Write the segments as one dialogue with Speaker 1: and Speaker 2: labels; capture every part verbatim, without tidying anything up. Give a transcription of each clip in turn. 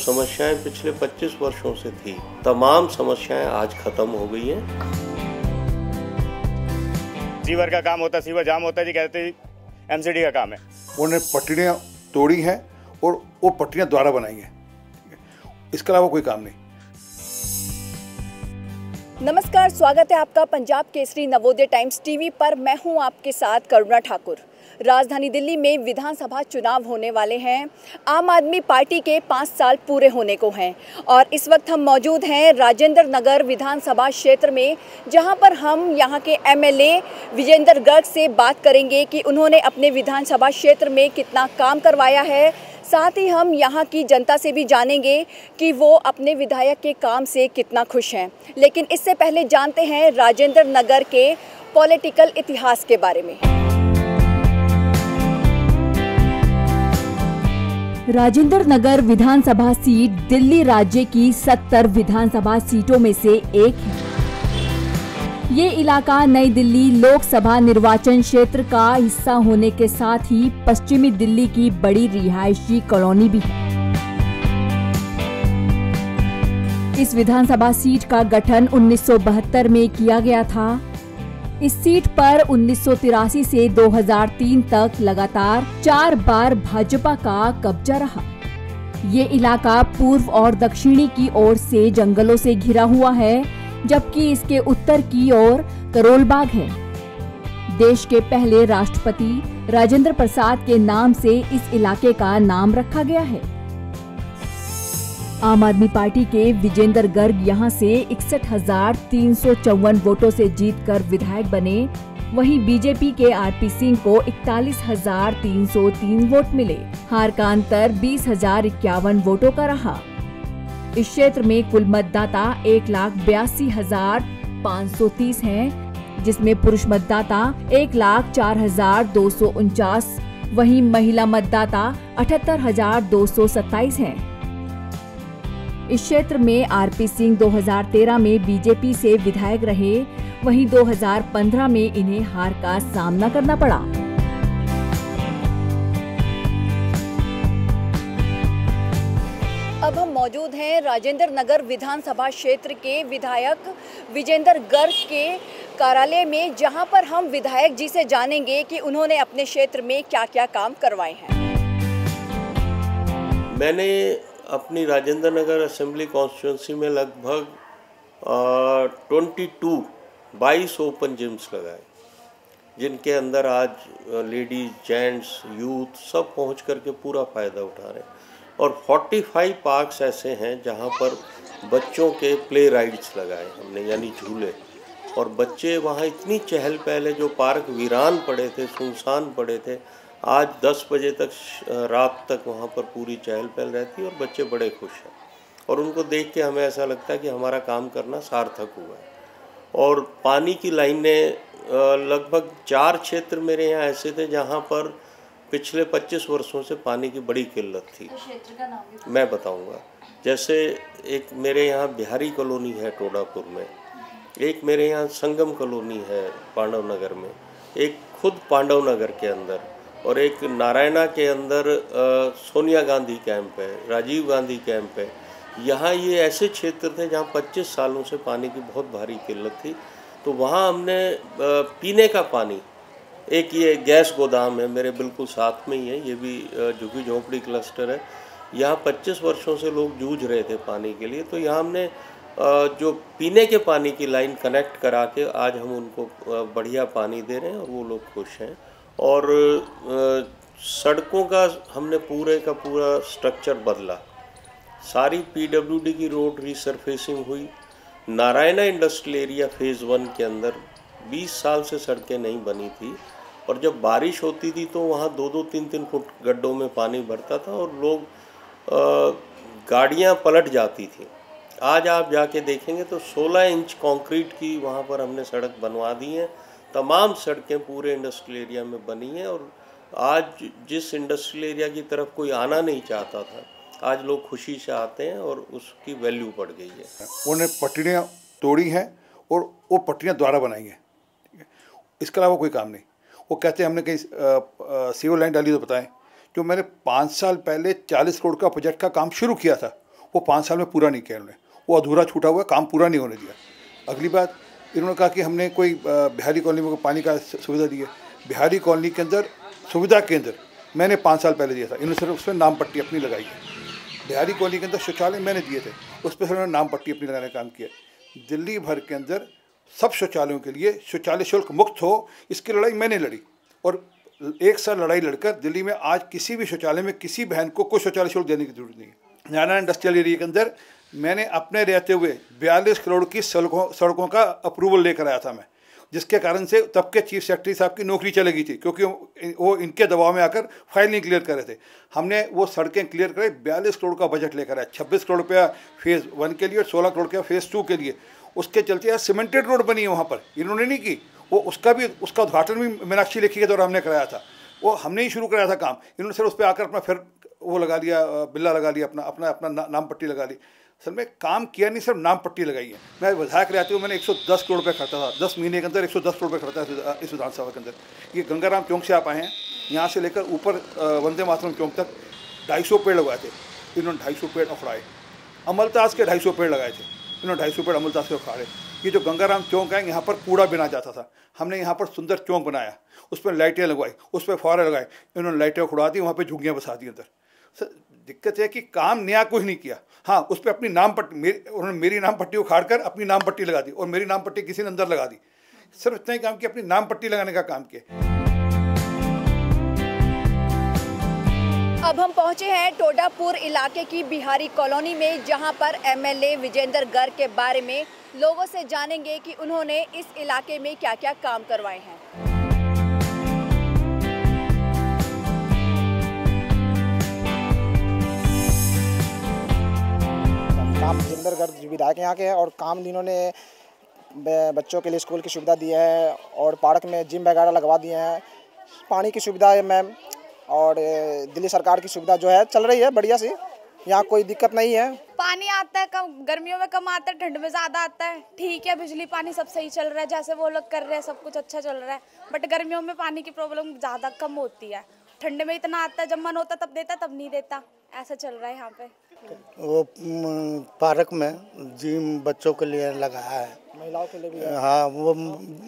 Speaker 1: समस्याएं पिछले पच्चीस वर्षों से थी, तमाम समस्याएं आज खत्म हो गई हैं।
Speaker 2: सीवर का काम होता है, सीवर जाम होता है जी, कहते एमसीडी का काम है।
Speaker 3: उन्होंने पटरियाँ तोड़ी हैं और वो पटरियाँ दोबारा बनाई हैं, इसके अलावा कोई काम नहीं।
Speaker 4: नमस्कार, स्वागत है आपका पंजाब केसरी नवोदय टाइम्स टीवी पर। मैं हूं आपके साथ करुणा ठाकुर। राजधानी दिल्ली में विधानसभा चुनाव होने वाले हैं। आम आदमी पार्टी के पाँच साल पूरे होने को हैं और इस वक्त हम मौजूद हैं राजेंद्र नगर विधानसभा क्षेत्र में, जहां पर हम यहां के एमएलए विजेंद्र गर्ग से बात करेंगे कि उन्होंने अपने विधानसभा क्षेत्र में कितना काम करवाया है। साथ ही हम यहाँ की जनता से भी जानेंगे कि वो अपने विधायक के काम से कितना खुश हैं। लेकिन इससे पहले जानते हैं राजेंद्र नगर के पॉलिटिकल इतिहास के बारे में। राजेंद्र नगर विधानसभा सीट दिल्ली राज्य की सत्तर विधानसभा सीटों में से एक है। ये इलाका नई दिल्ली लोकसभा निर्वाचन क्षेत्र का हिस्सा होने के साथ ही पश्चिमी दिल्ली की बड़ी रिहायशी कॉलोनी भी है। इस विधानसभा सीट का गठन उन्नीस सौ बहत्तर में किया गया था। इस सीट पर उन्नीस सौ तिरासी से दो हज़ार तीन तक लगातार चार बार भाजपा का कब्जा रहा। ये इलाका पूर्व और दक्षिणी की ओर से जंगलों से घिरा हुआ है, जबकि इसके उत्तर की ओर करोल बाग है। देश के पहले राष्ट्रपति राजेंद्र प्रसाद के नाम से इस इलाके का नाम रखा गया है। आम आदमी पार्टी के विजेंद्र गर्ग यहां से इकसठ हजार तीन सौ चौवन वोटों से जीतकर विधायक बने। वहीं बीजेपी के आरपी सिंह को इकतालीस हजार तीन सौ तीन वोट मिले। हार का अंतर बीस हजार इक्यावन वोटों का रहा। इस क्षेत्र में कुल मतदाता एक लाख बयासी हजार पाँच सौ तीस हैं, जिसमें पुरुष मतदाता एक लाख चार हजार दो सौ उनचास, वहीं महिला मतदाता अठहत्तर हजार दो सौ सत्ताईस हैं। इस क्षेत्र में आरपी सिंह दो हज़ार तेरह में बीजेपी से विधायक रहे, वहीं दो हज़ार पंद्रह में इन्हें हार का सामना करना पड़ा। अब हम मौजूद हैं राजेंद्र नगर विधानसभा क्षेत्र के विधायक विजेंद्र गर्ग के कार्यालय में, जहां पर हम विधायक जी से जानेंगे कि उन्होंने अपने क्षेत्र में क्या क्या काम करवाए हैं।
Speaker 1: मैंने अपनी राजेंद्र नगर असेंबली कॉन्स्टिट्यूंसी में लगभग बाईस बाईस ओपन जिम्स लगाए, जिनके अंदर आज लेडीज, जेंट्स, यूथ सब पहुंच करके पूरा फ़ायदा उठा रहे हैं। और पैंतालीस पार्क्स ऐसे हैं जहां पर बच्चों के प्ले राइड्स लगाए हमने, यानी झूले, और बच्चे वहां इतनी चहल पहल है। जो पार्क वीरान पड़े थे, सुनसान पड़े थे, आज दस बजे तक रात तक वहाँ पर पूरी चहल पहल रहती है और बच्चे बड़े खुश हैं। और उनको देख के हमें ऐसा लगता है कि हमारा काम करना सार्थक हुआ है। और पानी की लाइनें, लगभग चार क्षेत्र मेरे यहाँ ऐसे थे जहाँ पर पिछले पच्चीस वर्षों से पानी की बड़ी किल्लत थी।
Speaker 4: तो क्षेत्र का नाम
Speaker 1: मैं बताऊँगा। जैसे एक मेरे यहाँ बिहारी कॉलोनी है टोडापुर में, एक मेरे यहाँ संगम कॉलोनी है पांडव नगर में, एक खुद पांडव नगर के अंदर, और एक नारायणा के अंदर आ, सोनिया गांधी कैंप है, राजीव गांधी कैंप है। यहाँ ये ऐसे क्षेत्र थे जहाँ पच्चीस सालों से पानी की बहुत भारी किल्लत थी। तो वहाँ हमने आ, पीने का पानी, एक ये गैस गोदाम है मेरे बिल्कुल साथ में ही है, ये भी झुग्गी झोंपड़ी क्लस्टर है। यहाँ पच्चीस वर्षों से लोग जूझ रहे थे पानी के लिए, तो यहाँ हमने आ, जो पीने के पानी की लाइन कनेक्ट करा के आज हम उनको बढ़िया पानी दे रहे हैं और वो लोग खुश हैं। और सड़कों का हमने पूरे का पूरा स्ट्रक्चर बदला। सारी पीडब्ल्यूडी की रोड रीसरफेसिंग हुई। Naraina industrial area phase one के अंदर बीस साल से सड़कें नहीं बनी थी, और जब बारिश होती थी तो वहाँ दो दो तीन तीन फुट गड्ढों में पानी भरता था और लोग गाड़ियाँ पलट जाती थी। आज आप जाके देखेंगे तो सोलह इंच कंक्रीट की वहाँ पर हमने सड़क बनवा दी है। तमाम सड़कें पूरे इंडस्ट्रियल एरिया में बनी हैं और आज जिस इंडस्ट्रियल एरिया की तरफ कोई आना नहीं चाहता था, आज लोग खुशी से आते हैं और उसकी वैल्यू बढ़ गई है।
Speaker 3: उन्होंने पटरियाँ तोड़ी हैं और वो पटरियाँ दोबारा बनाई हैं, इसके अलावा कोई काम नहीं। वो कहते हैं हमने कहीं सीवर लाइन डाली तो बताएं। जो मैंने पाँच साल पहले चालीस करोड़ का प्रोजेक्ट का काम शुरू किया था, वो पाँच साल में पूरा नहीं किया उन्होंने, वो अधूरा छूटा हुआ काम पूरा नहीं होने दिया। अगली बात इन्होंने कहा कि हमने कोई बिहारी कॉलोनी में पानी का सुविधा दी है। बिहारी कॉलोनी के अंदर सुविधा केंद्र मैंने पाँच साल पहले दिया था, इन्होंने सिर्फ उसमें नाम पट्टी अपनी लगाई है। बिहारी कॉलोनी के अंदर शौचालय मैंने दिए थे, उस पर उन्होंने नाम पट्टी अपनी लगाने का काम किया। दिल्ली भर के अंदर सब शौचालयों के लिए शौचालय शुल्क मुक्त हो, इसकी लड़ाई मैंने लड़ी और एक साल लड़ाई लड़कर दिल्ली में आज किसी भी शौचालय में किसी बहन को कोई शौचालय शुल्क देने की जरूरत नहीं है। नारायण इंडस्ट्रियल एरिया के अंदर मैंने अपने रहते हुए बयालीस करोड़ की सड़कों सड़कों का अप्रूवल लेकर आया था मैं, जिसके कारण से तब के चीफ सेक्रेटरी साहब की नौकरी चली गई थी, क्योंकि वो इनके दबाव में आकर फाइल नहीं क्लियर कर रहे थे। हमने वो सड़कें क्लियर कराई, बयालीस करोड़ का बजट लेकर आया, छब्बीस करोड़ रुपया फेज़ वन के लिए और सोलह करोड़ रुपया फेज़ टू के लिए। उसके चलते यार सीमेंटेड रोड बनी है वहाँ पर, इन्होंने नहीं की, वो उसका भी उसका उद्घाटन भी मीनाक्षी लेखी के दौरान हमने कराया था, वो हमने ही शुरू कराया था काम। इन्होंने सर उस पर आकर अपना फिर वो लगा लिया, बिल्ला लगा लिया, अपना अपना अपना ना, नाम पट्टी लगा ली। सर मैं काम किया नहीं, सिर्फ नाम पट्टी लगाई है। मैं विधायक रहते हुए मैंने एक सौ दस करोड़ रुपये खर्चा था, दस महीने के अंदर एक सौ दस करोड़ रुपये खर्चा था इस विधानसभा के अंदर। ये गंगाराम चौक से आप आए हैं, यहाँ से लेकर ऊपर वंदे मातरम चौक तक ढाई सौ पेड़ लगाए थे, इन्होंने ढाई सौ पेड़ उखड़ाए। अमलताज के ढाई सौ पेड़ लगाए थे, इन्होंने ढाई सौ पेड़ अमलताज के उखाड़े। ये जो गंगाराम चौक है, यहाँ पर कूड़ा बिना जाता था, हमने यहाँ पर सुंदर चौक बनाया, उस पर लाइटें लगवाई, उस पर फुहारे लगाए, इन्होंने लाइटें उखड़ा दी, वहाँ पर झुग्गियाँ बसा दी अंदर। सर दिक्कत है कि काम नया कुछ नहीं किया। हाँ, उस पर अपनी नाम पट्टी मेरी उन्होंने मेरी नाम पट्टी उखाड़ कर अपनी नाम पट्टी लगा दी और मेरी नाम पट्टी किसी ने अंदर लगा दी। सिर्फ इतना ही काम किया, अपनी नाम पट्टी लगाने का काम किया।
Speaker 4: अब हम पहुंचे हैं टोडापुर इलाके की बिहारी कॉलोनी में, जहां पर एमएलए विजेंद्र गर्ग के बारे में लोगों से जानेंगे कि उन्होंने इस इलाके में क्या क्या काम करवाए हैं।
Speaker 5: काम विजेंद्र गर्ग विधायक यहाँ के हैं और काम इन्होंने बच्चों के लिए स्कूल की सुविधा दी है और पार्क में जिम वगैरह लगवा दिए हैं। पानी की सुविधा है मैम, और दिल्ली सरकार की सुविधा जो है चल रही है बढ़िया सी, यहाँ कोई दिक्कत नहीं है।
Speaker 6: पानी आता है कम, गर्मियों में कम आता है, ठंड में ज़्यादा आता है। ठीक है, बिजली पानी सब सही चल रहा है, जैसे वो लोग कर रहे हैं सब कुछ अच्छा चल रहा है। बट गर्मियों में पानी की प्रॉब्लम ज़्यादा कम होती है, ठंड में इतना आता है, जब मन होता तब देता तब नहीं देता, ऐसा चल रहा है यहाँ पे।
Speaker 7: वो पार्क में जिम बच्चों के लिए लगाया है,
Speaker 5: महिलाओं के लिए भी है।
Speaker 7: हाँ, वो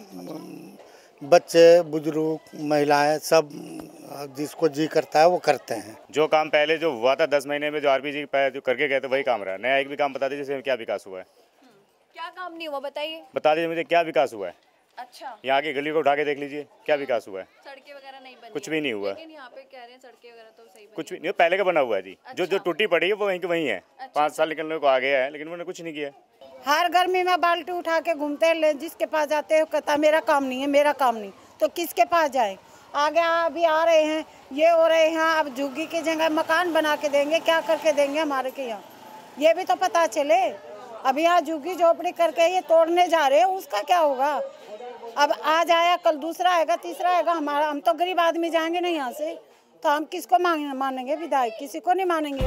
Speaker 7: बच्चे बुजुर्ग महिलाएं सब जिसको जी करता है वो करते हैं।
Speaker 2: जो काम पहले जो हुआ था दस महीने में जो आरपीजी जो करके गए थे वही काम रहा है। नया एक भी काम बता दीजिए जिसमें क्या विकास हुआ है।
Speaker 4: क्या काम नहीं हुआ बताइए?
Speaker 2: बता दीजिए मुझे क्या विकास हुआ है।
Speaker 4: अच्छा,
Speaker 2: यहाँ की गली को उठा के देख लीजिए, क्या विकास हुआ है।
Speaker 4: सड़कें वगैरह नहीं बनी,
Speaker 2: कुछ भी नहीं हुआ।
Speaker 4: लेकिन यहाँ पे कह रहे हैं सड़कें वगैरह तो सही बनी।
Speaker 2: कुछ भी नहीं, पहले का बना हुआ है जी। अच्छा। जो जो टूटी पड़ी है वो वहीं की वहीं है। अच्छा। पाँच साल निकलने को आ गया है, लेकिन उन्होंने कुछ नहीं किया।
Speaker 8: हर गर्मी में बाल्टी उठा के घूमते हैं, जिसके पास जाते हैं कहता मेरा काम नहीं है, मेरा काम नहीं, तो किसके पास जाए। आगे अभी आ रहे हैं, ये हो रहे हैं, अब झुग्गी की जगह मकान बना के देंगे, क्या करके देंगे हमारे के यहाँ, ये भी तो पता चले। अब यहाँ झुग्गी झोपड़ी करके ये तोड़ने जा रहे हैं, उसका क्या होगा। अब आज आया कल दूसरा आएगा, तीसरा आएगा, हमारा हम तो गरीब आदमी जाएंगे ना यहाँ से, तो हम किसको मानेंगे विधायक, किसी को नहीं मानेंगे।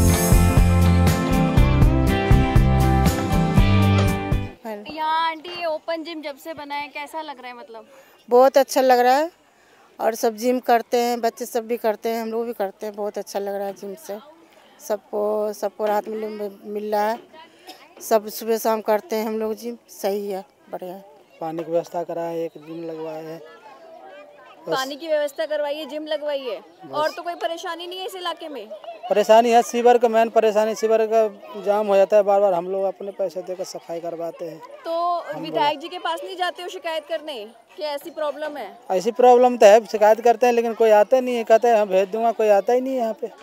Speaker 4: यहाँ आंटी ओपन जिम जब से बना है कैसा लग रहा है? मतलब
Speaker 8: बहुत अच्छा लग रहा है, और सब जिम करते हैं, बच्चे सब भी करते हैं, हम लोग भी करते हैं, बहुत अच्छा लग रहा है जिम से। सबको सबको राहत मिल मिल रहा है, सब सुबह शाम करते हैं हम लोग जिम, सही है, बढ़िया है।
Speaker 5: पानी की व्यवस्था कराए, एक जिम लगवाए है।
Speaker 4: पानी की व्यवस्था करवाइए, जिम लगवाइए, और तो कोई परेशानी नहीं है इस इलाके में?
Speaker 5: परेशानी है सीवर का, मेन परेशानी सीवर का जाम हो जाता है बार बार, हम लोग अपने पैसे देकर सफाई करवाते हैं।
Speaker 4: तो विधायक जी के पास नहीं जाते हो शिकायत करने कि ऐसी प्रॉब्लम है?
Speaker 5: ऐसी प्रॉब्लम तो है, शिकायत करते हैं, लेकिन कोई आता नहीं है, कहते हैं हम भेज दूंगा, कोई आता ही नहीं है यहाँ पे।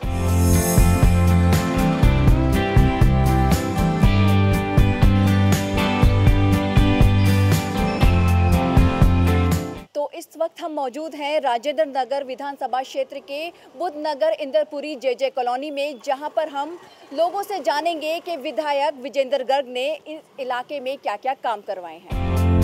Speaker 4: तो इस वक्त हम मौजूद हैं राजेंद्र नगर विधानसभा क्षेत्र के Buddh Nagar Inderpuri J J colony में, जहां पर हम लोगों से जानेंगे कि विधायक विजेंद्र गर्ग ने इस इलाके में क्या क्या काम करवाए हैं।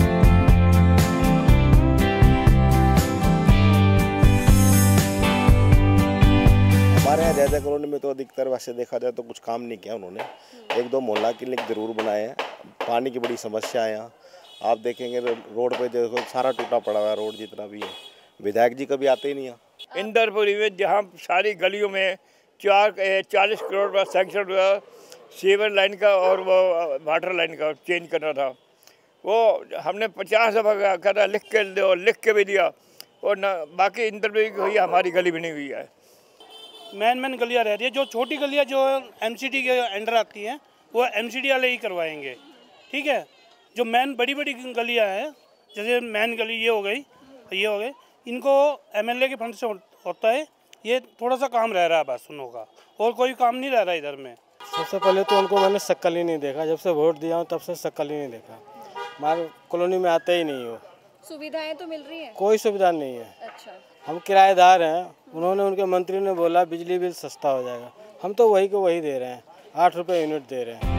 Speaker 9: हमारे यहाँ जे जे कॉलोनी में तो अधिकतर वैसे देखा जाए तो कुछ काम नहीं किया उन्होंने। एक दो मोहल्ला क्लिनिक जरूर बनाए हैं। पानी की बड़ी समस्या है यहाँ, आप देखेंगे रोड पे देखो सारा टूटा पड़ा हुआ है, रोड जितना भी है। विधायक जी कभी आते ही नहीं यहाँ।
Speaker 10: इंदरपुरी में जहाँ सारी गलियों में चार चालीस करोड़ का सैंक्शन हुआ, सीवर लाइन का और वो वाटर लाइन का चेंज करना था। वो हमने पचास दफ़ा करा, लिख के दो, लिख के भी दिया, और ना बाकी इंटरव्यू हुई, हमारी गली भी नहीं हुई है।
Speaker 11: मैन मैन गलियाँ रह रही है, जो छोटी गलियाँ जो एमसीडी के अंडर आती हैं वो एमसीडी वाले ही करवाएंगे, ठीक है। जो मैन बड़ी बड़ी गलियाँ हैं, जैसे मैन गली ये हो गई, ये हो गई, इनको एमएलए के फंड से होता है। ये थोड़ा सा काम रह रहा है बस उन लोगों का, और कोई काम नहीं रह रहा इधर में।
Speaker 12: सबसे पहले तो उनको मैंने शक्ल ही नहीं देखा, जब से वोट दिया हूँ तब से शक्ल ही नहीं देखा। हमारे कॉलोनी में आते ही नहीं हो।
Speaker 13: सुविधाएं तो मिल रही हैं? कोई
Speaker 12: सुविधा नहीं है।
Speaker 13: अच्छा।
Speaker 12: हम किराएदार हैं, उन्होंने उनके मंत्री ने बोला बिजली बिल सस्ता हो जाएगा, हम तो वही को वही दे रहे हैं, आठ रुपये यूनिट दे रहे हैं।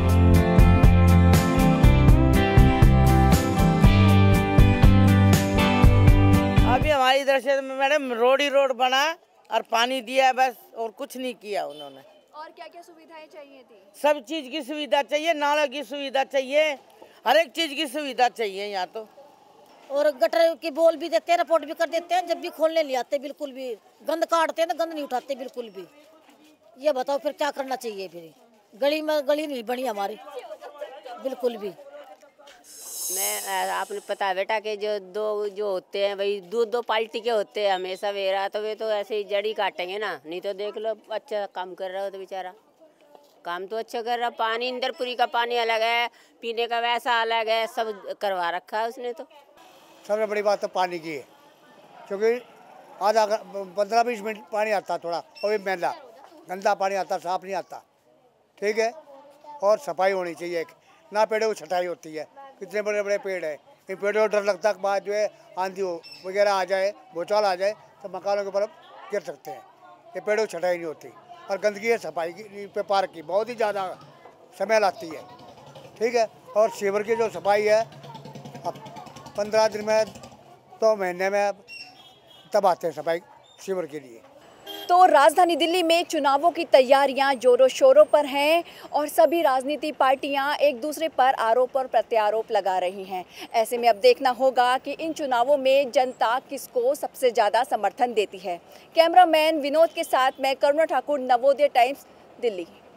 Speaker 14: अभी हमारी इधर से मैडम रोड ही रोड बना और पानी दिया बस, और कुछ नहीं किया उन्होंने।
Speaker 13: और क्या क्या सुविधाएं चाहिए थी?
Speaker 14: सब चीज़ की सुविधा चाहिए, नालों की सुविधा चाहिए, हर एक चीज़ की सुविधा चाहिए यहाँ तो।
Speaker 15: और गटर की बोल भी देते हैं, रिपोर्ट भी कर देते हैं, जब भी खोलने ले आते बिल्कुल भी गंद काटते हैं ना, गंद नहीं उठाते बिल्कुल भी। ये बताओ फिर क्या करना चाहिए? फिर गली में गली नहीं बनी हमारी बिल्कुल भी।
Speaker 16: मैं आपने पता है बेटा कि जो दो जो होते हैं भाई दो दो पार्टी के होते हैं हमेशा वेरा, तो वे तो ऐसे ही जड़ी काटेंगे ना। नहीं तो देख लो अच्छा काम कर रहा हो तो बेचारा काम तो अच्छा कर रहा। पानी इंदरपुरी का पानी अलग है, पीने का वैसा अलग है, सब करवा रखा है उसने। तो
Speaker 7: सबसे बड़ी बात तो पानी की है, क्योंकि आधा पंद्रह बीस मिनट पानी आता थोड़ा, और भी मैला गंदा पानी आता, साफ नहीं आता, ठीक है। और सफाई होनी चाहिए, ना पेड़ों की छटाई होती है। कितने बड़े बड़े पेड़ हैं, इन पेड़ों को डर लगता है बाद जो है आंधी वगैरह आ जाए, भूचाल आ जाए तो मकानों के ऊपर गिर सकते हैं। ये पेड़ों की छटाई नहीं होती, और गंदगी है सफाई की पे पार्क की बहुत ही ज़्यादा समय लगती है, ठीक है। और सीवर की जो सफाई है अब पंद्रह दिन में दो महीने में तब आते हैं सफाई सीवर के लिए।
Speaker 13: तो राजधानी दिल्ली में चुनावों की तैयारियां जोरों शोरों पर हैं और सभी राजनीतिक पार्टियां एक दूसरे पर आरोप और प्रत्यारोप लगा रही हैं। ऐसे में अब देखना होगा कि इन चुनावों में जनता किसको सबसे ज़्यादा समर्थन देती है। कैमरामैन विनोद के साथ मैं करुणा ठाकुर, नवोदय टाइम्स, दिल्ली।